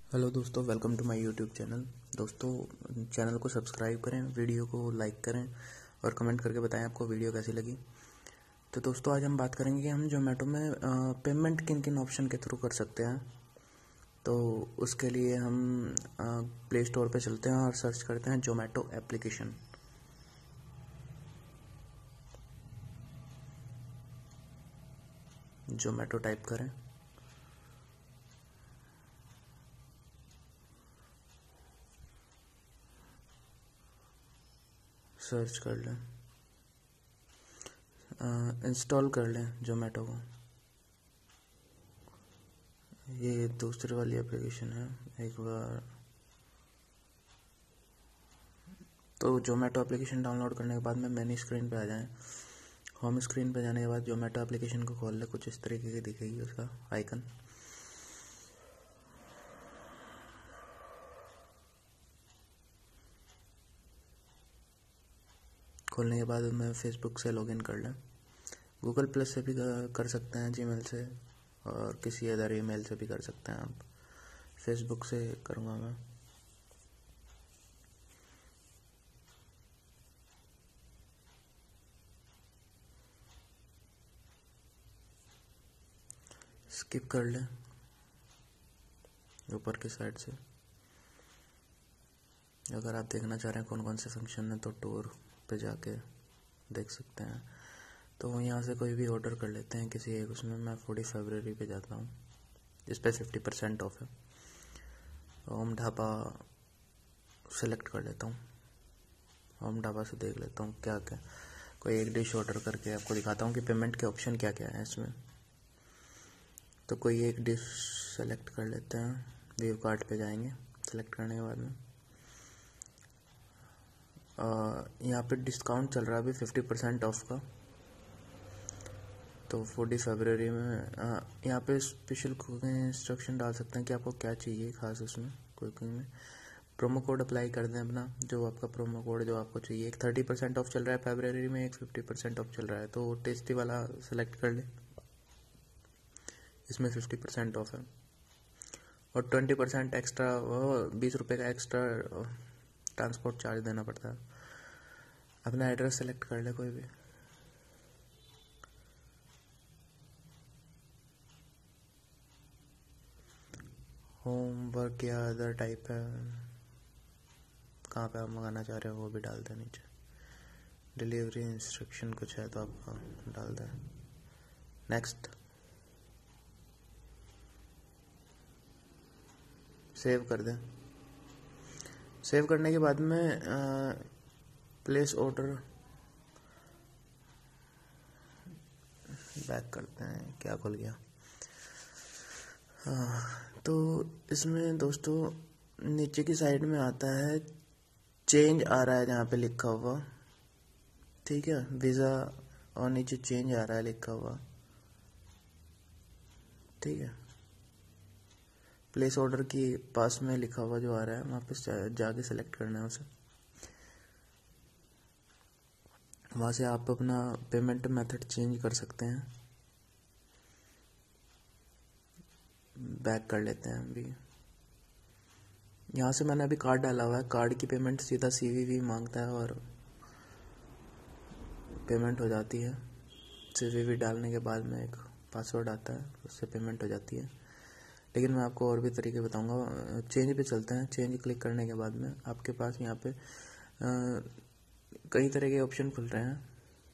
Hello दोस्तों, welcome to my YouTube channel. दोस्तों, channel को सब्सक्राइब करें, वीडियो को लाइक करें और कमेंट करके बताएं आपको वीडियो कैसी लगी। तो दोस्तों, आज हम बात करेंगे कि हम जोमेटो में पेमेंट किन किन ऑप्शन के थ्रू कर सकते हैं। तो उसके लिए हम प्ले स्टोर पे चलते हैं और सर्च करते हैं जोमेटो एप्लीकेशन। जोमेटो टाइप करें, सर्च कर लें, इंस्टॉल कर लें जोमेटो को। ये दूसरी वाली एप्लीकेशन है। एक बार तो जोमेटो एप्लीकेशन डाउनलोड करने के बाद में मेन स्क्रीन पे आ जाएं। होम स्क्रीन पे जाने के बाद जोमेटो एप्लीकेशन को खोल ले, कुछ इस तरीके की दिखेगी उसका आइकन। खोलने के बाद मैं फेसबुक से लॉगिन कर लें। गूगल प्लस से भी कर सकते हैं, जीमेल से, और किसी अदर ईमेल से भी कर सकते हैं आप। फेसबुक से करूँगा मैं। स्किप कर लें ऊपर की साइड से। अगर आप देखना चाह रहे हैं कौन कौन से फंक्शन है तो टूर पे जाके देख सकते हैं। तो यहाँ से कोई भी ऑर्डर कर लेते हैं किसी एक उसमें। मैं 40 फरवरी पे जाता हूँ, इस पर 50% ऑफ है। ओम ढाबा सेलेक्ट कर लेता हूँ। ओम ढाबा से देख लेता हूँ क्या क्या, कोई एक डिश ऑर्डर करके आपको दिखाता हूँ कि पेमेंट के ऑप्शन क्या क्या है इसमें। तो कोई एक डिश सेलेक्ट कर लेते हैं, व्यू कार्ट पे जाएंगे। सेलेक्ट करने के बाद में यहाँ पे डिस्काउंट चल रहा है अभी 50% ऑफ का। तो 40 फरवरी में यहाँ पे स्पेशल कुकिंग इंस्ट्रक्शन डाल सकते हैं कि आपको क्या चाहिए खास उसमें कुकिंग में। प्रोमो कोड अप्लाई कर दें अपना, जो आपका प्रोमो कोड जो आपको चाहिए। एक 30% ऑफ चल रहा है फरवरी में, एक 50% ऑफ चल रहा है। तो टेस्टी वाला सेलेक्ट कर ले, इसमें 50% ऑफ है। और 20% एक्स्ट्रा, 20 रुपये का एक्स्ट्रा ट्रांसपोर्ट चार्ज देना पड़ता है। अपना एड्रेस सेलेक्ट कर ले कोई भी। होमवर्क या अदर टाइप है, कहाँ पे आप मंगाना चाह रहे हो वो भी डाल दें नीचे। डिलीवरी इंस्ट्रक्शन कुछ है तो आपका डाल दें। नेक्स्ट, सेव कर दें। सेव करने के बाद में प्लेस ऑर्डर बैक करते हैं। क्या खुल गया? तो इसमें दोस्तों नीचे की साइड में आता है, चेंज आ रहा है जहाँ पे लिखा हुआ, ठीक है, वीज़ा, और नीचे चेंज आ रहा है लिखा हुआ, ठीक है। प्लेस ऑर्डर की पास में लिखा हुआ जो आ रहा है वहाँ पे जाके सेलेक्ट करना है उसे। वहाँ से आप अपना पेमेंट मेथड चेंज कर सकते हैं। बैक कर लेते हैं अभी। यहाँ से मैंने अभी कार्ड डाला हुआ है, कार्ड की पेमेंट सीधा CVV मांगता है और पेमेंट हो जाती है। CVV डालने के बाद में एक पासवर्ड आता है, उससे पेमेंट हो जाती है। लेकिन मैं आपको और भी तरीके बताऊंगा। चेंज पे चलते हैं। चेंज क्लिक करने के बाद में आपके पास यहाँ पे कई तरह के ऑप्शन खुल रहे हैं।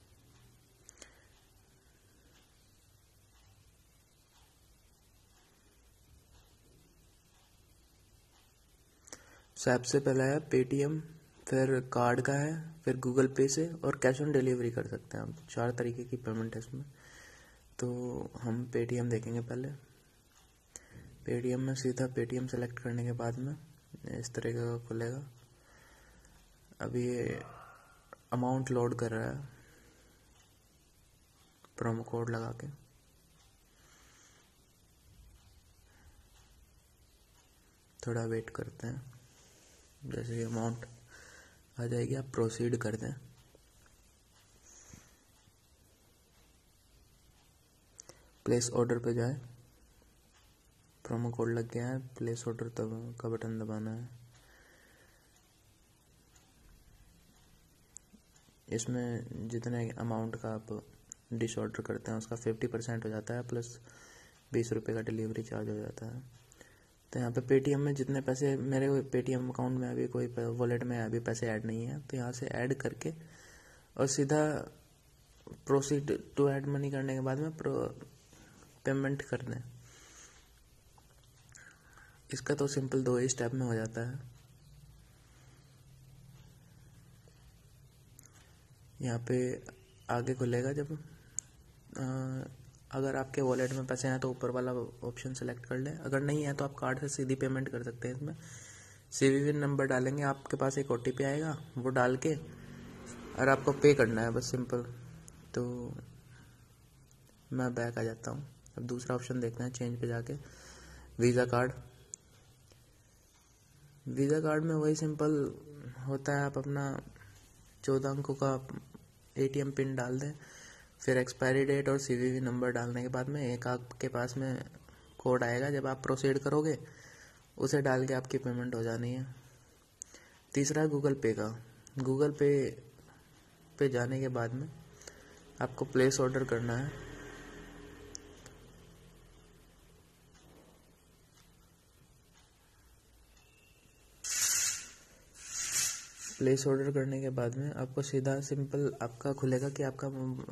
सबसे पहला है पेटीएम, फिर कार्ड का है, फिर गूगल पे से, और कैश ऑन डिलीवरी कर सकते हैं आप। 4 तरीके की पेमेंट है इसमें। तो हम पेटीएम देखेंगे पहले। पेटीएम में सीधा पेटीएम सेलेक्ट करने के बाद में इस तरीके का खुलेगा। अभी ये अमाउंट लोड कर रहा है, प्रोमो कोड लगा के। थोड़ा वेट करते हैं, जैसे अमाउंट आ जाएगी आप प्रोसीड कर दें। प्लेस ऑर्डर पे जाए, प्रोमो कोड लग गया है, प्लेस ऑर्डर तब का बटन दबाना है। इसमें जितने अमाउंट का आप डिश ऑर्डर करते हैं उसका 50% हो जाता है, प्लस 20 रुपये का डिलीवरी चार्ज हो जाता है। तो यहाँ पे पेटीएम में जितने पैसे, मेरे पेटीएम अकाउंट में अभी कोई वॉलेट में अभी पैसे ऐड नहीं है, तो यहाँ से ऐड करके और सीधा प्रोसीड टू ऐड मनी करने के बाद में पेमेंट कर दें। इसका तो सिंपल 2 ही स्टेप में हो जाता है। यहाँ पे आगे खुलेगा जब अगर आपके वॉलेट में पैसे हैं तो ऊपर वाला ऑप्शन सेलेक्ट कर लें, अगर नहीं है तो आप कार्ड से सीधी पेमेंट कर सकते हैं। इसमें CVV नंबर डालेंगे, आपके पास एक OTP आएगा, वो डाल के और आपको पे करना है, बस सिंपल। तो मैं बैक आ जाता हूँ। अब दूसरा ऑप्शन देखते हैं, चेंज पे जाके वीज़ा कार्ड। वीज़ा कार्ड में वही सिंपल होता है, आप अपना 14 अंकों का ATM पिन डाल दें, फिर एक्सपायरी डेट और CVV नंबर डालने के बाद में एक आपके पास में कोड आएगा, जब आप प्रोसीड करोगे उसे डाल के आपकी पेमेंट हो जानी है। तीसरा है गूगल पे का। गूगल पे जाने के बाद में आपको प्लेस ऑर्डर करना है। प्लेस ऑर्डर करने के बाद में आपको सीधा सिंपल आपका खुलेगा कि आपका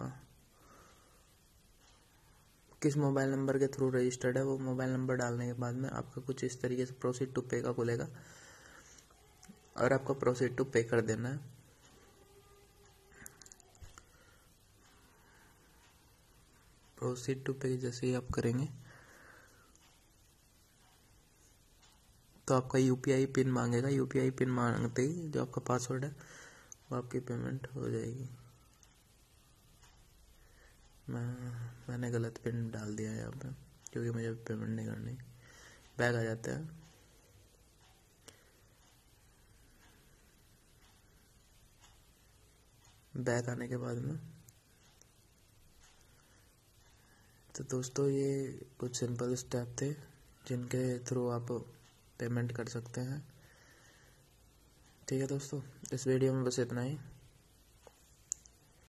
किस मोबाइल नंबर के थ्रू रजिस्टर्ड है। वो मोबाइल नंबर डालने के बाद में आपका कुछ इस तरीके से प्रोसीड टू पे का खुलेगा और आपको प्रोसीड टू पे कर देना है। प्रोसीड टू पे जैसे ही आप करेंगे तो आपका UPI पिन मांगेगा। UPI पिन मांगते ही जो आपका पासवर्ड है वो आपकी पेमेंट हो जाएगी। मैंने गलत पिन डाल दिया है यहाँ पे, क्योंकि मुझे पेमेंट नहीं करनी। बैक आ जाते हैं। बैक आने के बाद में तो दोस्तों ये कुछ सिंपल स्टेप थे जिनके थ्रू आप पेमेंट कर सकते हैं। ठीक है दोस्तों, इस वीडियो में बस इतना ही।